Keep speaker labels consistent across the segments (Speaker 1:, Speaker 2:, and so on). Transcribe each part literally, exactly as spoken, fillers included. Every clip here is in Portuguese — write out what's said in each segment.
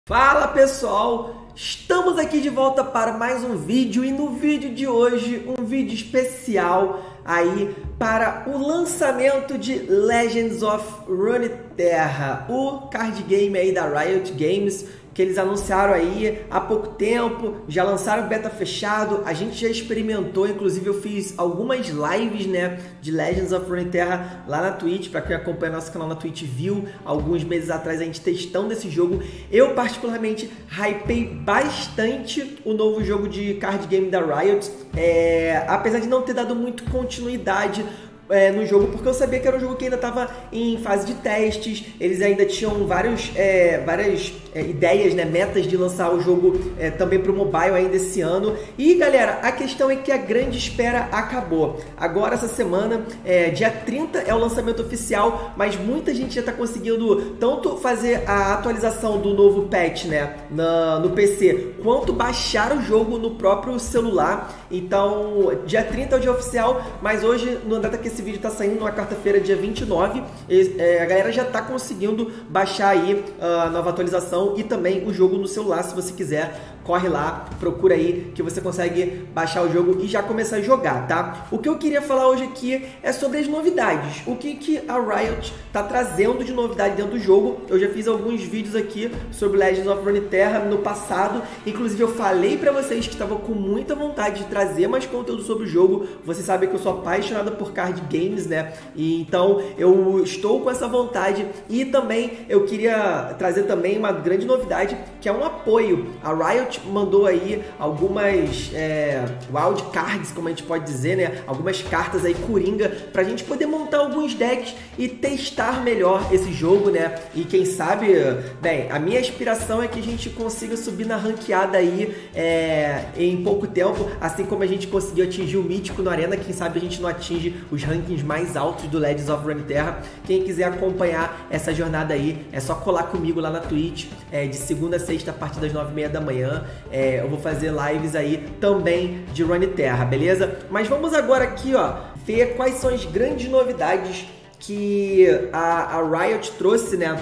Speaker 1: Fala pessoal, estamos aqui de volta para mais um vídeo e no vídeo de hoje um vídeo especial aí para o lançamento de Legends of Runeterra, o card game aí da Riot Games que eles anunciaram aí há pouco tempo, já lançaram beta fechado, a gente já experimentou, inclusive eu fiz algumas lives, né, de Legends of Runeterra lá na Twitch, para quem acompanha nosso canal na Twitch viu, alguns meses atrás a gente testando esse jogo. Eu particularmente hypei bastante o novo jogo de card game da Riot, é, apesar de não ter dado muito continuidade É, no jogo, porque eu sabia que era um jogo que ainda estava em fase de testes, eles ainda tinham vários, é, várias é, ideias, né, metas de lançar o jogo é, também para o mobile ainda esse ano. E galera, a questão é que a grande espera acabou. Agora essa semana, é, dia trinta é o lançamento oficial, mas muita gente já está conseguindo tanto fazer a atualização do novo patch, né, na, no P C, quanto baixar o jogo no próprio celular. Então dia trinta é o dia oficial, mas hoje, na data que esse vídeo está saindo, numa quarta-feira, dia vinte e nove, e, é, a galera já está conseguindo baixar aí a nova atualização e também o jogo no celular. Se você quiser, corre lá, procura aí que você consegue baixar o jogo e já começar a jogar, tá? O que eu queria falar hoje aqui é sobre as novidades, o que, que a Riot está trazendo de novidade dentro do jogo. Eu já fiz alguns vídeos aqui sobre Legends of Runeterra no passado, inclusive eu falei para vocês que estava com muita vontade de trazer mais conteúdo sobre o jogo. Você sabe que eu sou apaixonado por card games, né? E então eu estou com essa vontade, e também eu queria trazer também uma grande novidade, que é um apoio. A Riot mandou aí algumas é, wild cards, como a gente pode dizer, né? Algumas cartas aí coringa pra gente poder montar alguns decks e testar melhor esse jogo, né? E quem sabe, bem, a minha aspiração é que a gente consiga subir na ranqueada aí é, em pouco tempo, assim como a gente conseguiu atingir o mítico no Arena. Quem sabe a gente não atinge os rankings mais altos do Legends of Runeterra. Quem quiser acompanhar essa jornada aí, é só colar comigo lá na Twitch, é, de segunda a sexta a partir das nove e meia da manhã. É, eu vou fazer lives aí também de Runeterra, beleza? Mas vamos agora aqui, ó, ver quais são as grandes novidades que a, a Riot trouxe, né,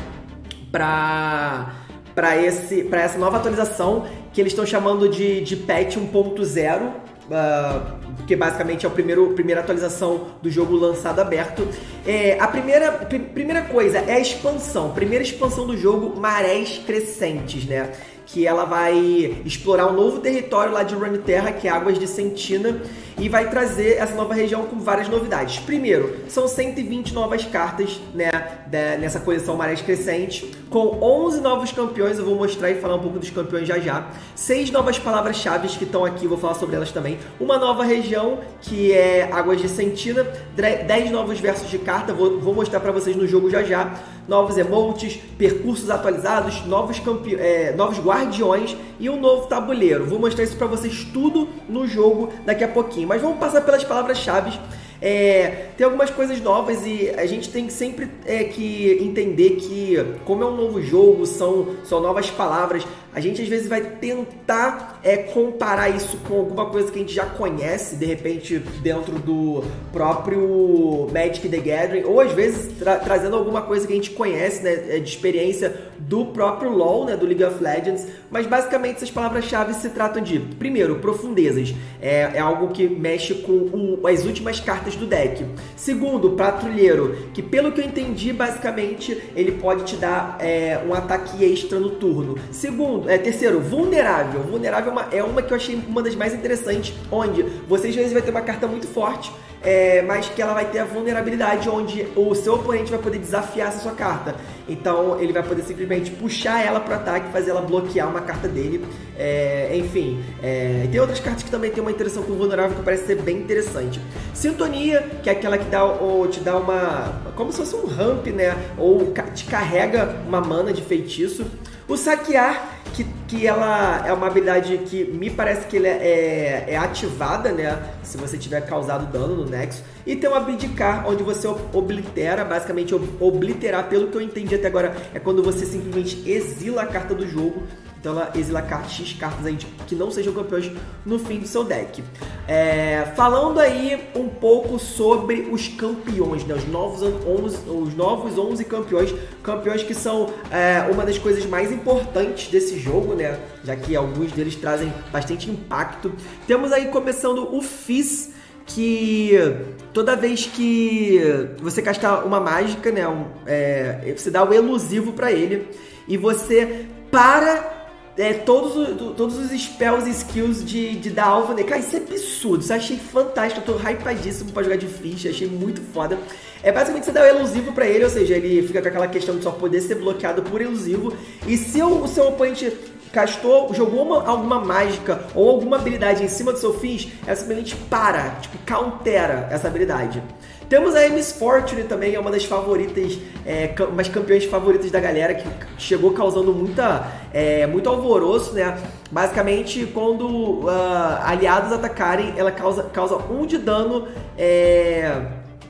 Speaker 1: pra, pra, esse, pra essa nova atualização que eles estão chamando de, de patch um ponto zero. Uh, que basicamente é a primeiro, primeira atualização do jogo lançado aberto. É, a primeira, pr primeira coisa é a expansão, primeira expansão do jogo, Marés Crescentes, né? Que ela vai explorar um novo território lá de Runeterra, que é Águas de Sentina, e vai trazer essa nova região com várias novidades. Primeiro, são cento e vinte novas cartas, né, nessa coleção Marés Crescentes, com onze novos campeões. Eu vou mostrar e falar um pouco dos campeões já já. seis novas palavras-chave que estão aqui, vou falar sobre elas também. Uma nova região, que é Águas de Sentina. dez novos versos de carta, vou, vou mostrar para vocês no jogo já já. Novos emotes, percursos atualizados, novos, campe... é, novos guardiões e um novo tabuleiro. Vou mostrar isso para vocês tudo no jogo daqui a pouquinho. Mas vamos passar pelas palavras-chave. É, tem algumas coisas novas e a gente tem sempre é, que entender que, como é um novo jogo, são, são novas palavras, a gente às vezes vai tentar é, comparar isso com alguma coisa que a gente já conhece, de repente dentro do próprio Magic the Gathering, ou às vezes tra trazendo alguma coisa que a gente conhece, né, de experiência do próprio LoL, né, do League of Legends. Mas basicamente essas palavras-chave se tratam de, primeiro, profundezas, é, é algo que mexe com o, as últimas cartas do deck. Segundo, patrulheiro, que pelo que eu entendi, basicamente ele pode te dar é, um ataque extra no turno. Segundo, é, terceiro, vulnerável. Vulnerável é uma, é uma que eu achei uma das mais interessantes, onde você às vezes vai ter uma carta muito forte, é, mas que ela vai ter a vulnerabilidade onde o seu oponente vai poder desafiar essa sua carta. Então ele vai poder simplesmente puxar ela para o ataque, fazer ela bloquear uma carta dele. É, enfim, é, tem outras cartas que também tem uma interação com o vulnerável que parece ser bem interessante. Sintonia, que é aquela que dá, ou te dá uma, como se fosse um ramp, né? Ou te carrega uma mana de feitiço. O saquear, que que ela é uma habilidade que me parece que ele é, é, é ativada, né, se você tiver causado dano no Nexus. E tem uma Abdicar, onde você oblitera, basicamente obliterar, pelo que eu entendi até agora, é quando você simplesmente exila a carta do jogo. Então ela exila X cartas aí que não sejam campeões no fim do seu deck. É, falando aí um pouco sobre os campeões, né? Os novos onze, os novos onze campeões. Campeões que são é, uma das coisas mais importantes desse jogo, né? Já que alguns deles trazem bastante impacto. Temos aí começando o Fizz, que toda vez que você castar uma mágica, né? Um, é, você dá o elusivo para ele e você para... É, todos, os, todos os spells e skills de, de dar alvo nele. Cara, isso é absurdo. Isso eu achei fantástico. Eu tô hypadíssimo pra jogar de ficha. Achei muito foda. É basicamente você dá o elusivo pra ele, ou seja, ele fica com aquela questão de só poder ser bloqueado por elusivo. E se o, o seu oponente castou, jogou uma, alguma mágica ou alguma habilidade em cima do seu Fizz, ela simplesmente para, tipo, countera essa habilidade. Temos a Miss Fortune também, é uma das favoritas, é, umas campeões favoritas da galera, que chegou causando muita, é, muito alvoroço, né? Basicamente, quando uh, aliados atacarem, ela causa, causa um de dano é,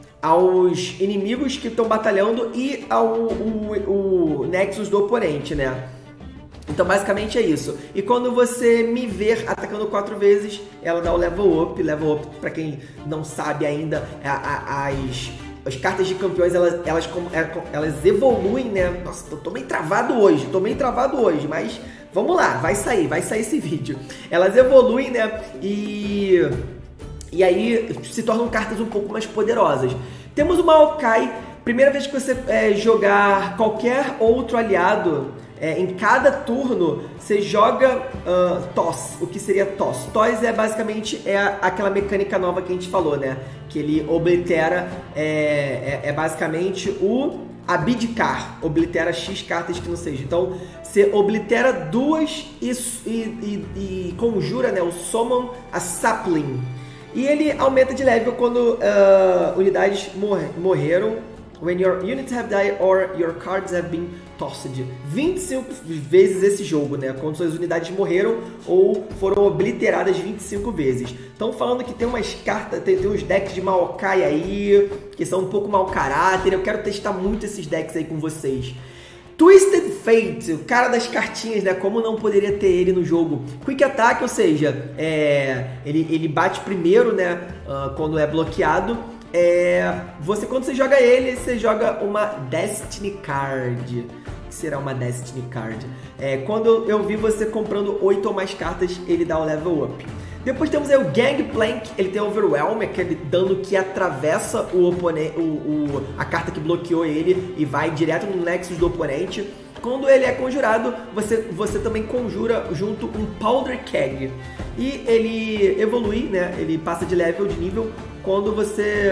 Speaker 1: aos inimigos que estão batalhando e ao o, o Nexus do oponente, né? Então basicamente é isso. E quando você me ver atacando quatro vezes, ela dá o level up. Level up, pra quem não sabe ainda, a, a, as, as cartas de campeões, elas, elas, elas evoluem, né? Nossa, eu tô meio travado hoje, tô meio travado hoje, mas vamos lá, vai sair, vai sair esse vídeo. Elas evoluem, né? E, e aí se tornam cartas um pouco mais poderosas. Temos o Maokai. Primeira vez que você é, jogar qualquer outro aliado, É, em cada turno, você joga uh, Toss. O que seria Toss? Toss é basicamente é a, aquela mecânica nova que a gente falou, né? Que ele oblitera, é, é, é basicamente o Abdicar. Oblitera X cartas que não seja. Então, você oblitera duas e, e, e, e conjura, né, o Summon a Sapling. E ele aumenta de level quando uh, unidades mor morreram. When your units have died or your cards have been tossed. vinte e cinco vezes esse jogo, né? Quando suas unidades morreram ou foram obliteradas vinte e cinco vezes. Estão falando que tem umas cartas, tem, tem uns decks de Maokai aí, que são um pouco mau caráter. Eu quero testar muito esses decks aí com vocês. Twisted Fate, o cara das cartinhas, né? Como não poderia ter ele no jogo? Quick Attack, ou seja, é, ele, ele bate primeiro, né? Uh, quando é bloqueado. É, você, quando você joga ele, você joga uma Destiny Card. O que será uma Destiny Card? É, quando eu vi você comprando oito ou mais cartas, ele dá o level up. Depois temos aí o Gangplank. Ele tem Overwhelm, aquele dano que atravessa o oponente, o, o, a carta que bloqueou ele e vai direto no Nexus do oponente. Quando ele é conjurado, você, você também conjura junto um Powder Keg. E ele evolui, né? Ele passa de level, de nível, quando você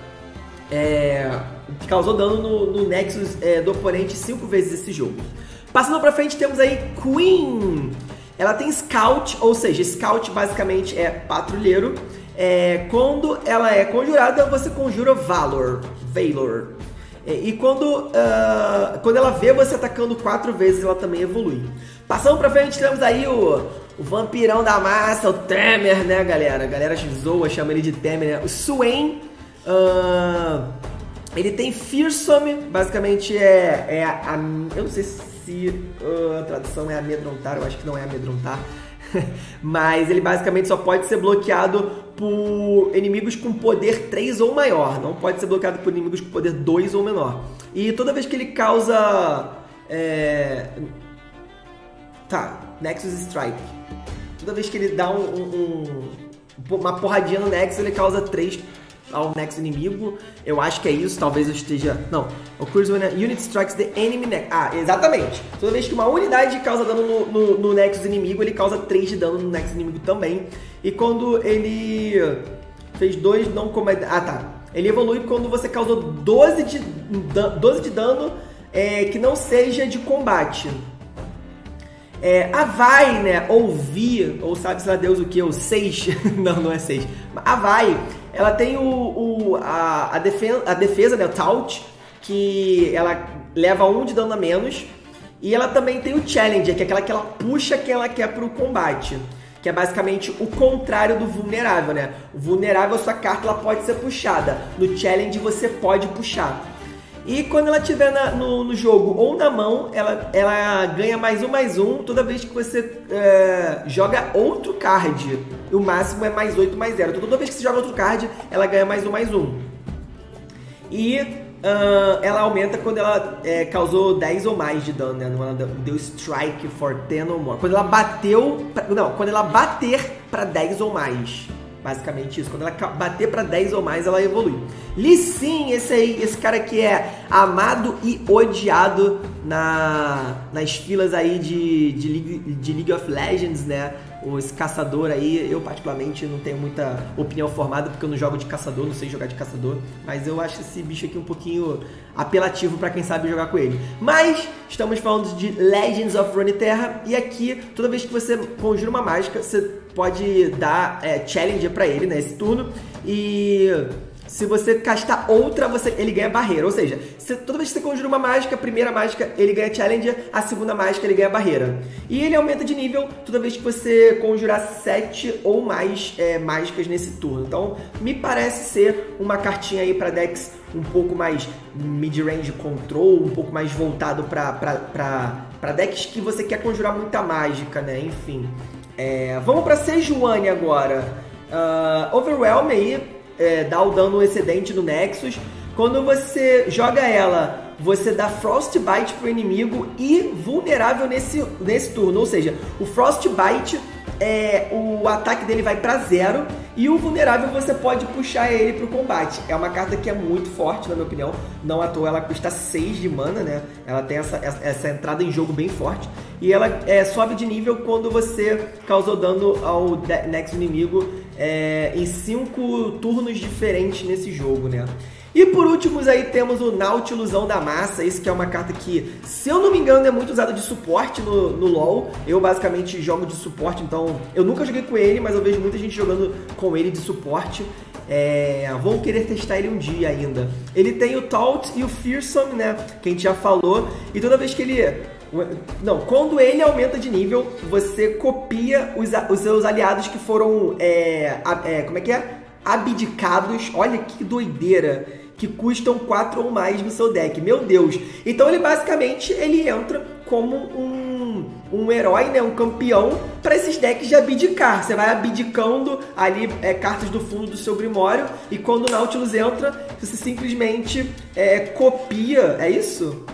Speaker 1: é, causou dano no, no Nexus é, do oponente cinco vezes esse jogo. Passando pra frente, temos aí Queen. Ela tem Scout, ou seja, Scout basicamente é patrulheiro. É, quando ela é conjurada, você conjura Valor. Valor. E quando, uh, quando ela vê você atacando quatro vezes, ela também evolui. Passando pra frente, temos aí o, o vampirão da massa, o Temer, né, galera? A galera zoa, chama ele de Temer, né? O Swain, uh, ele tem Fearsome, basicamente é, é a, a... Eu não sei se uh, a tradução é amedrontar, eu acho que não é amedrontar. Mas ele basicamente só pode ser bloqueado por inimigos com poder três ou maior. Não pode ser bloqueado por inimigos com poder dois ou menor. E toda vez que ele causa... É... Tá, Nexus Strike. Toda vez que ele dá um, um, um, uma porradinha no Nexus, ele causa três ao Nexus inimigo. Eu acho que é isso, talvez eu esteja... Não, occurs when a unit strikes the enemy Nexus. Ah, exatamente. Toda vez que uma unidade causa dano no, no, no Nexus inimigo, ele causa três de dano no Nexus inimigo também. E quando ele fez dois, não como... Ah, tá. Ele evolui quando você causou doze de, doze de dano é, que não seja de combate. É, a Vai, né, ou Vi, ou sabe-se lá Deus o que, ou seis, não, não é seis. A Vai, ela tem o, o, a, a, defesa, a defesa, né, o Taunt, que ela leva um de dano a menos. E ela também tem o Challenger, que é aquela que ela puxa quem ela quer pro combate. Que é basicamente o contrário do vulnerável, né? O vulnerável, a sua carta ela pode ser puxada. No Challenge você pode puxar. E quando ela estiver no, no jogo ou na mão, ela, ela ganha mais um, mais um toda vez que você é, joga outro card. E o máximo é mais oito, mais zero. Então, toda vez que você joga outro card, ela ganha mais um, mais um. E uh, ela aumenta quando ela é, causou dez ou mais de dano, né? Ela deu strike for ten or more. Quando ela bateu... Pra, não, quando ela bater para dez ou mais. Basicamente isso. Quando ela bater para dez ou mais, ela evolui. Lee Sin, esse aí, esse cara que é amado e odiado na, nas filas aí de, de, League, de League of Legends, né? Esse caçador aí, eu particularmente não tenho muita opinião formada porque eu não jogo de caçador, não sei jogar de caçador, mas eu acho esse bicho aqui um pouquinho apelativo para quem sabe jogar com ele. Mas estamos falando de Legends of Runeterra e aqui, toda vez que você conjura uma mágica, você pode dar é, Challenger para ele nesse turno e... se você castar outra, você, ele ganha barreira. Ou seja, se, toda vez que você conjura uma mágica, a primeira mágica ele ganha Challenger, a segunda mágica ele ganha barreira. E ele aumenta de nível toda vez que você conjurar sete ou mais é, mágicas nesse turno. Então, me parece ser uma cartinha aí para decks um pouco mais mid-range control, um pouco mais voltado para decks que você quer conjurar muita mágica, né? Enfim. É, vamos para Sejuani agora. Uh, Overwhelm aí. É, dá o dano excedente no Nexus. Quando você joga ela, você dá Frostbite pro inimigo e vulnerável nesse, nesse turno. Ou seja, o Frostbite, é, o ataque dele vai para zero e o vulnerável você pode puxar ele pro combate. É uma carta que é muito forte, na minha opinião. Não à toa ela custa seis de mana, né? Ela tem essa, essa entrada em jogo bem forte. E ela é, sobe de nível quando você causou dano ao Nexus inimigo é, em cinco turnos diferentes nesse jogo, né? E por último aí temos o Nautilusão da Massa, esse que é uma carta que, se eu não me engano, é muito usada de suporte no, no LoL. Eu basicamente jogo de suporte, então eu nunca joguei com ele, mas eu vejo muita gente jogando com ele de suporte. É, vou querer testar ele um dia ainda. Ele tem o Taunt e o Fearsome, né, que a gente já falou, e toda vez que ele... Não, quando ele aumenta de nível, você copia os, os seus aliados que foram, é, é, como é que é? Abdicados, olha que doideira, que custam quatro ou mais no seu deck, meu Deus. Então ele basicamente, ele entra como um, um herói, né, um campeão para esses decks de abdicar. Você vai abdicando ali é, cartas do fundo do seu Grimório e quando o Nautilus entra, você simplesmente é, copia, é isso?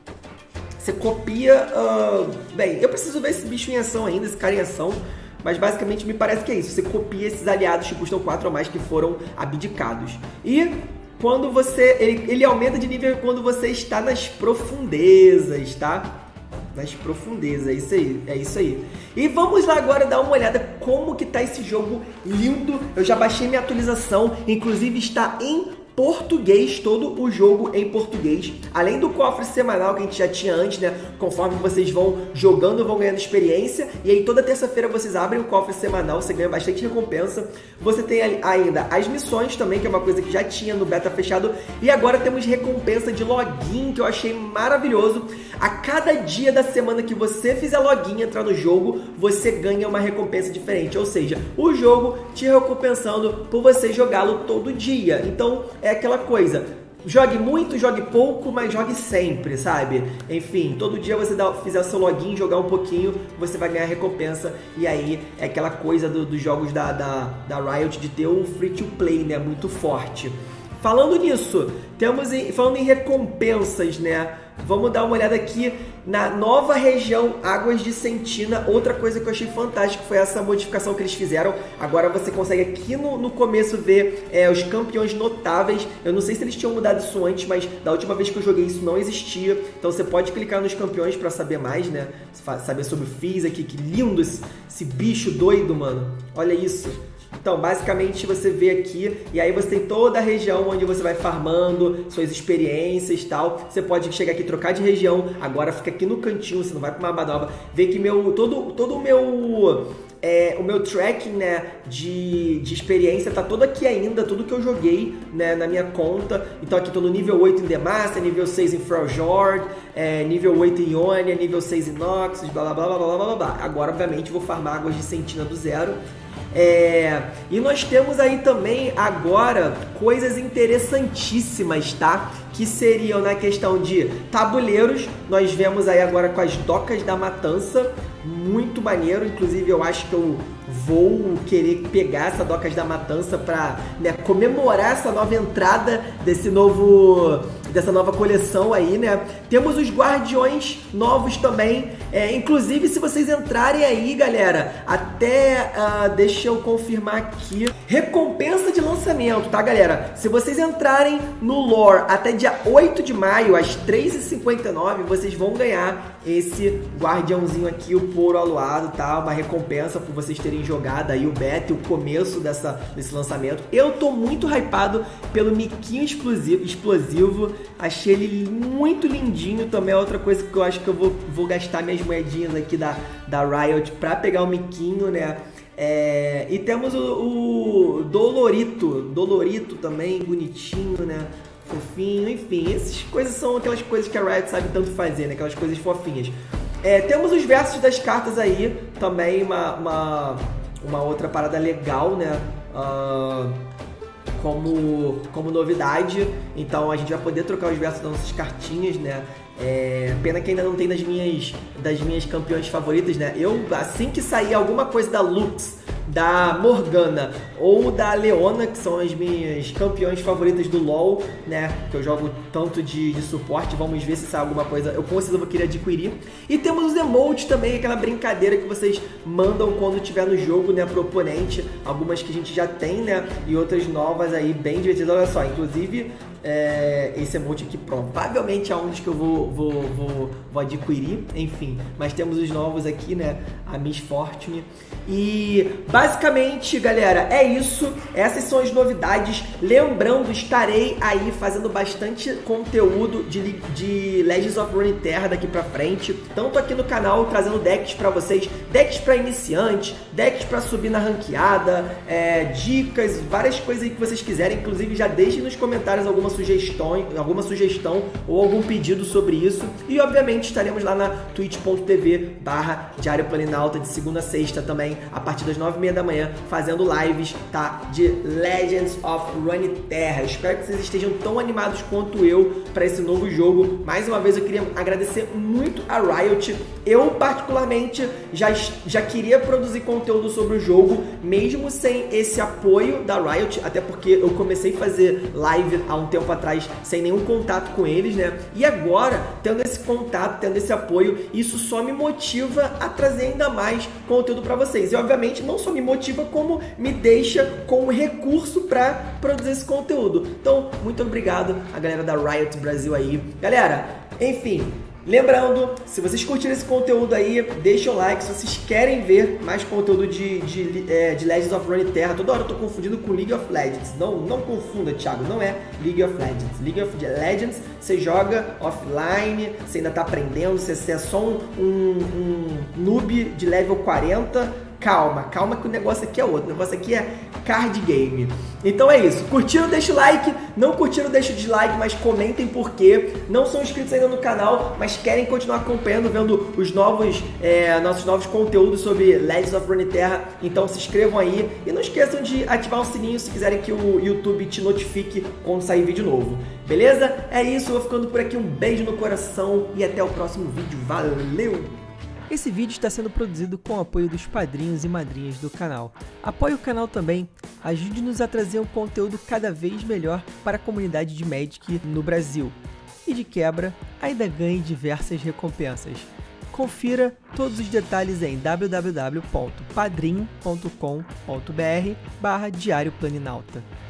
Speaker 1: Você copia... Uh, bem, eu preciso ver esse bicho em ação ainda, esse cara em ação. Mas basicamente me parece que é isso. Você copia esses aliados que custam quatro ou mais que foram abdicados. E quando você... Ele, ele aumenta de nível quando você está nas profundezas, tá? Nas profundezas, é isso aí, é isso aí. E vamos lá agora dar uma olhada como que tá esse jogo lindo. Eu já baixei minha atualização, inclusive está em português, todo o jogo em português, além do cofre semanal que a gente já tinha antes, né? Conforme vocês vão jogando, vão ganhando experiência, e aí toda terça-feira vocês abrem o cofre semanal, você ganha bastante recompensa. Você tem ainda as missões também, que é uma coisa que já tinha no beta fechado, e agora temos recompensa de login, que eu achei maravilhoso. A cada dia da semana que você fizer login, entrar no jogo, você ganha uma recompensa diferente, ou seja, o jogo te recompensando por você jogá-lo todo dia. Então, é aquela coisa, jogue muito, jogue pouco, mas jogue sempre, sabe? Enfim, todo dia você dá, fizer o seu login, jogar um pouquinho, você vai ganhar recompensa. E aí, é aquela coisa do, dos jogos da, da, da Riot de ter um free-to-play, né? Muito forte. Falando nisso, temos em, falando em recompensas, né? Vamos dar uma olhada aqui na nova região Águas de Sentina. Outra coisa que eu achei fantástica foi essa modificação que eles fizeram. Agora você consegue aqui no, no começo ver é, os campeões notáveis. Eu não sei se eles tinham mudado isso antes, mas da última vez que eu joguei isso não existia. Então você pode clicar nos campeões para saber mais, né? Saber sobre o Fizz aqui. Que lindo esse, esse bicho doido, mano. Olha isso. Então, basicamente, você vê aqui, e aí você tem toda a região onde você vai farmando, suas experiências e tal. Você pode chegar aqui, trocar de região, agora fica aqui no cantinho, você não vai para uma aba nova. Vê que meu, todo, todo o meu É, o meu tracking, né, de, de experiência tá todo aqui ainda, tudo que eu joguei, né, na minha conta. Então aqui tô no nível oito em Demacia, nível seis em Freljord, é, nível oito em Ionia, nível seis em Noxus, blá blá blá blá blá blá blá. Agora, obviamente, vou farmar águas de Sentina do zero. É, e nós temos aí também agora coisas interessantíssimas, tá? Que seriam na questão de tabuleiros. Nós vemos aí agora com as Docas da Matança, muito maneiro. Inclusive eu acho que eu vou querer pegar essa Docas da Matança para, né, comemorar essa nova entrada desse novo, dessa nova coleção aí, né? Temos os Guardiões novos também. É, inclusive, se vocês entrarem aí, galera, até, uh, deixa eu confirmar aqui, recompensa de lançamento, tá, galera? Se vocês entrarem no lore até dia oito de maio, às três e cinquenta e nove, vocês vão ganhar esse guardiãozinho aqui, o Poro Aluado, tá? Uma recompensa por vocês terem jogado aí o beta e o começo dessa, desse lançamento. Eu tô muito hypado pelo miquinho explosivo, explosivo. Achei ele muito lindinho também. É outra coisa que eu acho que eu vou, vou gastar minhas moedinhas aqui da, da Riot pra pegar o miquinho, né? É, e temos o, o Dolorito, Dolorito também, bonitinho, né? Fofinho, enfim, essas coisas são aquelas coisas que a Riot sabe tanto fazer, né? Aquelas coisas fofinhas. É, temos os versos das cartas aí, também uma, uma, uma outra parada legal, né? Uh, como, como novidade. Então a gente vai poder trocar os versos das nossas cartinhas, né? É, pena que ainda não tem das minhas, das minhas campeões favoritas, né? Eu, assim que sair alguma coisa da Lux, da Morgana ou da Leona, que são as minhas campeões favoritas do LoL, né? Que eu jogo tanto de, de suporte, vamos ver se sai alguma coisa eu com certeza vou querer adquirir. E temos os emotes também, aquela brincadeira que vocês mandam quando tiver no jogo, né, pro oponente. Algumas que a gente já tem, né? E outras novas aí, bem divertidas. Olha só, inclusive é, esse emote aqui provavelmente é um dos que eu vou, vou, vou, vou adquirir, enfim. Mas temos os novos aqui, né? A Miss Fortune. E basicamente, galera, é isso. Essas são as novidades. Lembrando, estarei aí fazendo bastante conteúdo de, de Legends of Runeterra daqui pra frente. Tanto aqui no canal, trazendo decks pra vocês. Decks pra iniciantes, decks pra subir na ranqueada, é, dicas, várias coisas aí que vocês quiserem. Inclusive, já deixem nos comentários alguma sugestão, alguma sugestão ou algum pedido sobre isso. E, obviamente, estaremos lá na twitch ponto tv barra Diário Planinauta de segunda a sexta também, a partir das nove e meia da manhã, fazendo lives, tá? De Legends of Runeterra. Espero que vocês estejam tão animados quanto eu para esse novo jogo. Mais uma vez eu queria agradecer muito a Riot. Eu, particularmente, já, já queria produzir conteúdo sobre o jogo, mesmo sem esse apoio da Riot, até porque eu comecei a fazer live há um tempo atrás sem nenhum contato com eles, né? E agora, tendo esse contato, tendo esse apoio, isso só me motiva a trazer ainda mais conteúdo para vocês. E obviamente não só me motiva, como me deixa com recurso para produzir esse conteúdo. Então, muito obrigado a galera da Riot Brasil aí. Galera, enfim, lembrando, se vocês curtiram esse conteúdo aí, deixa o like. Se vocês querem ver mais conteúdo de, de, é, de Legends of Runeterra, toda hora eu tô confundindo com League of Legends. Não, não confunda, Thiago, não é League of Legends. League of Legends, você joga offline, você ainda tá aprendendo, você, você é só um, um, um noob de level quarenta. Calma, calma que o negócio aqui é outro. O negócio aqui é card game. Então é isso. Curtiram, deixa o like. Não curtiram, deixa o dislike, mas comentem por quê. Não são inscritos ainda no canal, mas querem continuar acompanhando, vendo os novos, é, nossos novos conteúdos sobre Legends of Runeterra. Então se inscrevam aí. E não esqueçam de ativar o sininho se quiserem que o YouTube te notifique quando sair vídeo novo. Beleza? É isso. Eu vou ficando por aqui. Um beijo no coração e até o próximo vídeo. Valeu!
Speaker 2: Esse vídeo está sendo produzido com o apoio dos padrinhos e madrinhas do canal. Apoie o canal também, ajude-nos a trazer um conteúdo cada vez melhor para a comunidade de Magic no Brasil. E de quebra, ainda ganhe diversas recompensas. Confira todos os detalhes em w w w ponto padrim ponto com ponto b r barra Diário Planinauta.